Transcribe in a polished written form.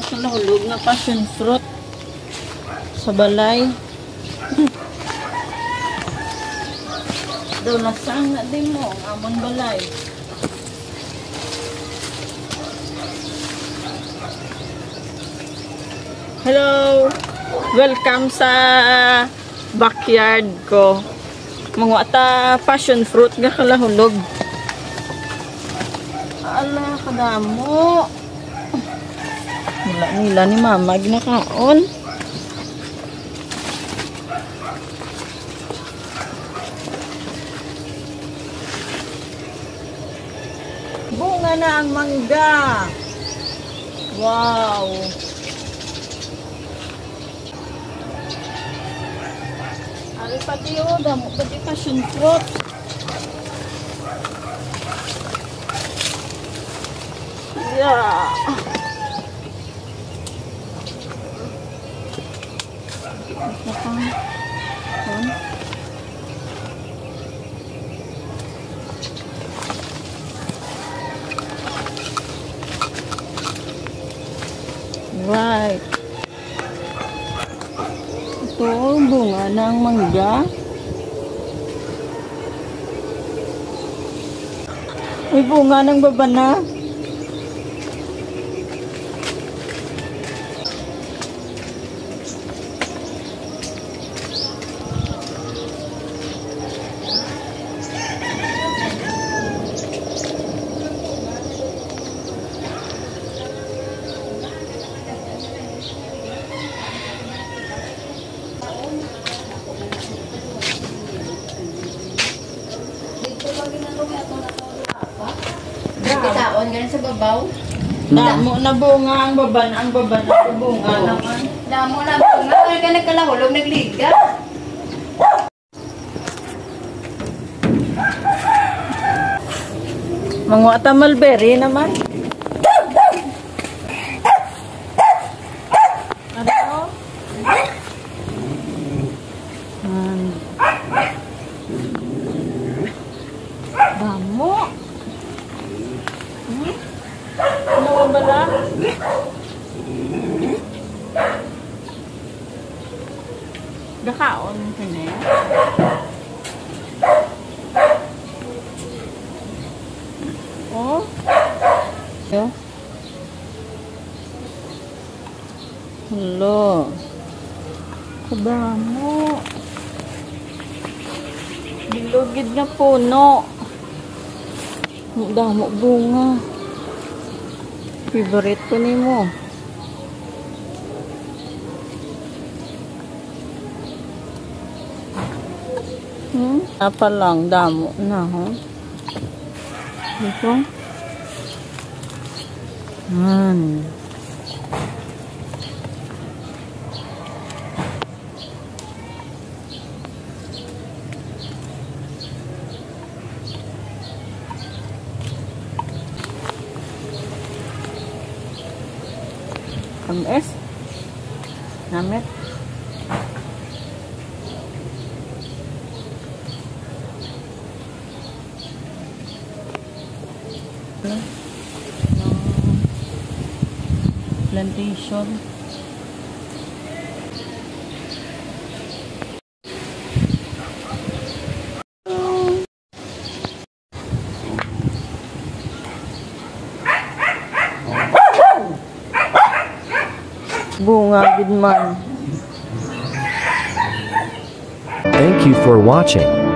Nahulog na passion fruit sa balay. Daw nasang na din mo ang amon balay. Hello! Welcome sa backyard ko. Mga ta passion fruit nga kalahulog. Ala, kadamo. Wala nila ni mama ginakaon. Bunga na ang mangga. Wow. Ari pati o, damo pati passion fruit. Yeah. Right. Ito, bunga ng mangga. May bunga ng babana. Kitaon ganun sa babaw. Damo na bunga ang babana bunga naman. Damo na bunga kaya ka nagkalahulog nagliga. Mga ata mulberry naman. Ano? Damo. Ano ba na? Gakaon ka na yan. Oh. Yo. Hello. Kadamo. Bilugid na puno. Damo bunga. Favorite ko ni mo. Apa lang damo na ho. Dito. Ang es namit plantation. Bunga gid man. Thank you for watching.